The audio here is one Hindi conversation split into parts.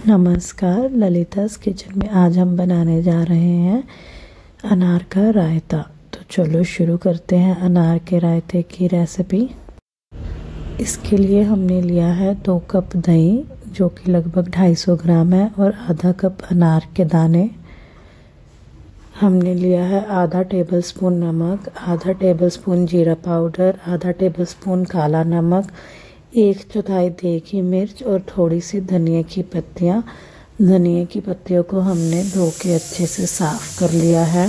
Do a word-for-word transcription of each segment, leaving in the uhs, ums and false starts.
नमस्कार, ललितास किचन में आज हम बनाने जा रहे हैं अनार का रायता। तो चलो शुरू करते हैं अनार के रायते की रेसिपी। इसके लिए हमने लिया है दो कप दही जो कि लगभग दो सौ पचास ग्राम है और आधा कप अनार के दाने। हमने लिया है आधा टेबलस्पून नमक, आधा टेबलस्पून जीरा पाउडर, आधा टेबलस्पून काला नमक, एक चौथाई देगी मिर्च और थोड़ी सी धनिया की पत्तियाँ। धनिया की पत्तियों को हमने धो के अच्छे से साफ़ कर लिया है।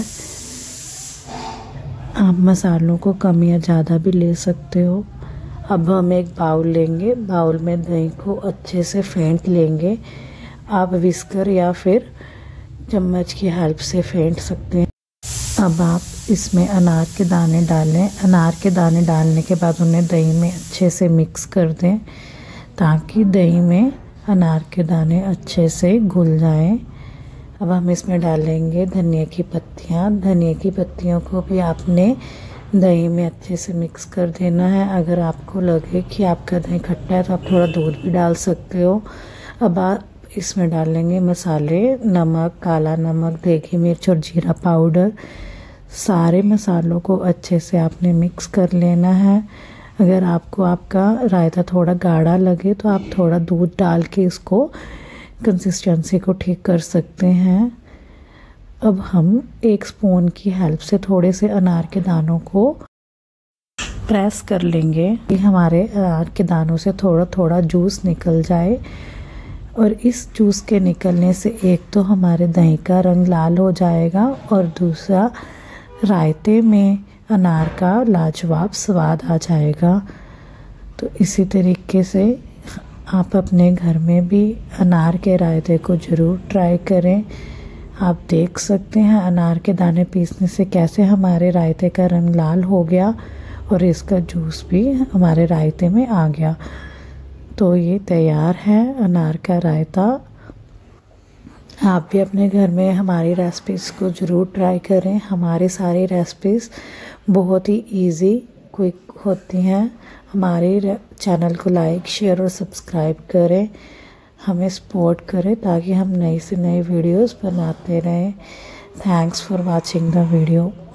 आप मसालों को कम या ज़्यादा भी ले सकते हो। अब हम एक बाउल लेंगे, बाउल में दही को अच्छे से फेंट लेंगे। आप विस्कर या फिर चम्मच की हेल्प से फेंट सकते हैं। अब आप इसमें अनार के दाने डालें। अनार के दाने डालने के बाद उन्हें दही में अच्छे से मिक्स कर दें ताकि दही में अनार के दाने अच्छे से घुल जाएं। अब हम इसमें डालेंगे धनिया की पत्तियाँ। धनिया की पत्तियों को भी आपने दही में अच्छे से मिक्स कर देना है। अगर आपको लगे कि आपका दही खट्टा है तो आप थोड़ा दूध भी डाल सकते हो। अब आप इसमें डालेंगे मसाले, नमक, काला नमक, देगी मिर्च और जीरा पाउडर। सारे मसालों को अच्छे से आपने मिक्स कर लेना है। अगर आपको आपका रायता थोड़ा गाढ़ा लगे तो आप थोड़ा दूध डाल के इसको कंसिस्टेंसी को ठीक कर सकते हैं। अब हम एक स्पून की हेल्प से थोड़े से अनार के दानों को प्रेस कर लेंगे कि हमारे अनार के दानों से थोड़ा थोड़ा जूस निकल जाए। और इस जूस के निकलने से एक तो हमारे दही का रंग लाल हो जाएगा और दूसरा रायते में अनार का लाजवाब स्वाद आ जाएगा। तो इसी तरीके से आप अपने घर में भी अनार के रायते को ज़रूर ट्राई करें। आप देख सकते हैं अनार के दाने पीसने से कैसे हमारे रायते का रंग लाल हो गया और इसका जूस भी हमारे रायते में आ गया। तो ये तैयार है अनार का रायता। आप भी अपने घर में हमारी रेसिपीज़ को ज़रूर ट्राई करें। हमारी सारी रेसिपीज़ बहुत ही इजी क्विक होती हैं। हमारे चैनल को लाइक, शेयर और सब्सक्राइब करें, हमें सपोर्ट करें ताकि हम नई से नई वीडियोस बनाते रहें। Thanks for watching the video.